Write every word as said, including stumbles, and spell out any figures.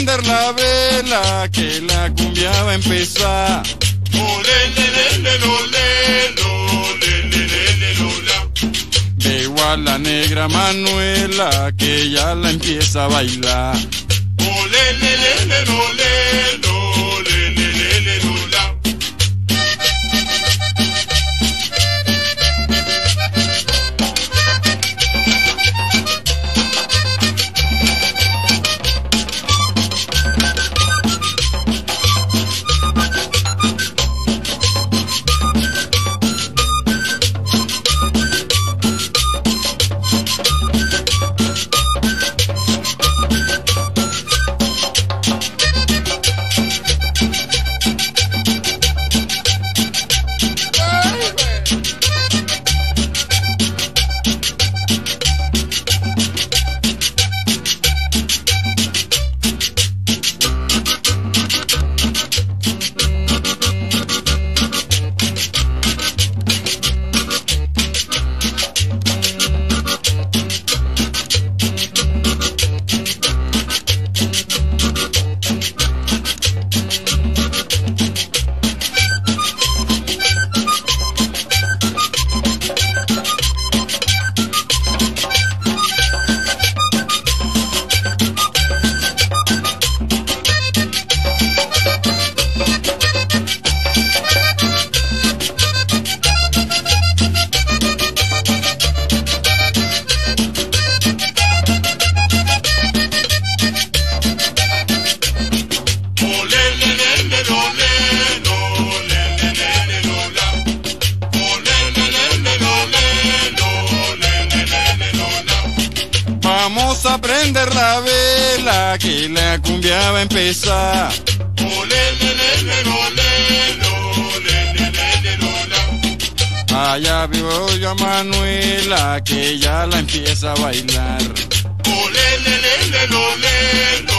prender la vela que la cumbia va a empezar. Veo a la negra Manuela que ya la empieza a bailar. Vamos a prender la vela que la cumbia va a empezar. Allá veo yo a Manuela que ya la empieza a bailar.